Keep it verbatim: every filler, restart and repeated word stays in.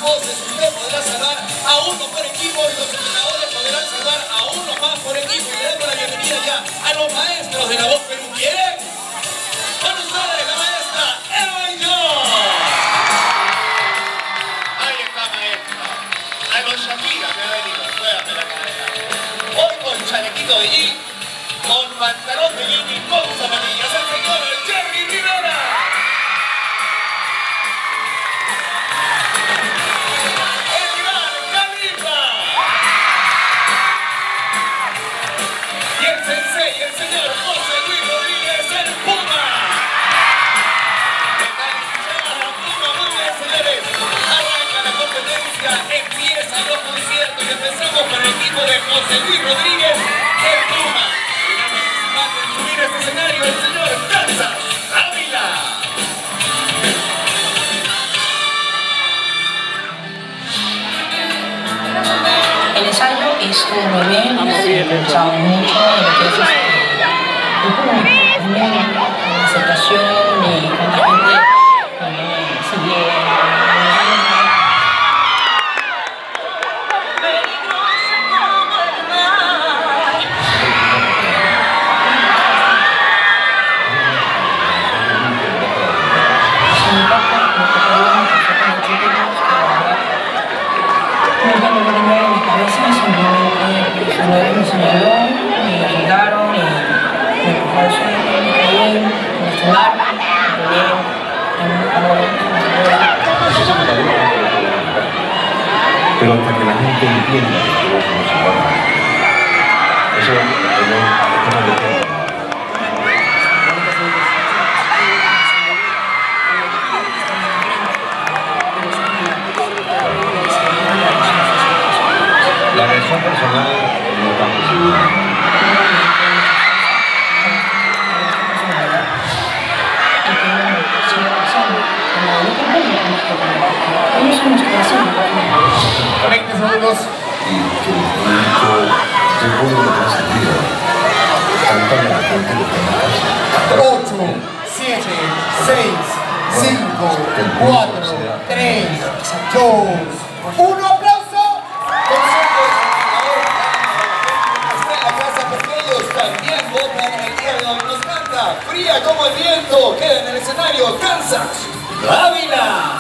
voces, usted podrá salvar a uno por equipo y los entrenadores podrán salvar a uno más por equipo. Y le damos la bienvenida ya a los maestros de La Voz Perú. ¿Quieren? Con ustedes la maestra Eva y yo. Ahí está, maestra. A con Shakira me ha venido. Juégame la cadena. Hoy con chalequito de jean, con pantalón de jean y con zapatillas, el señor Jerry Rivera. Y el señor José Luis Rodríguez, el Puma. Están Puma, muy bien, señores. Arranca la competencia, empiezan los conciertos y empezamos con el equipo de José Luis Rodríguez, el Puma. Va a subir a este escenario el señor Kansas Ávila. El ensayo estuvo muy bien, se escuchaba mucho de lo que es este, la aceptación y cuánta gente eh, sigue. Me señaló, me ayudaron y me empujaron, me me estimaron, me dieron un amor, pero hasta que la gente entienda que vos no se va. Eso es lo que tengo. La reacción personal no está posible. veinte segundos. Y que el público se pone lo que se diga. Cantarle a la gente lo que me pasa. ocho, siete, seis, cinco, cuatro, tres, dos, uno. ¡Aplauso! También votan el día de hoy. Nos canta Fría como el viento. Queda en el escenario Kansas Ávila.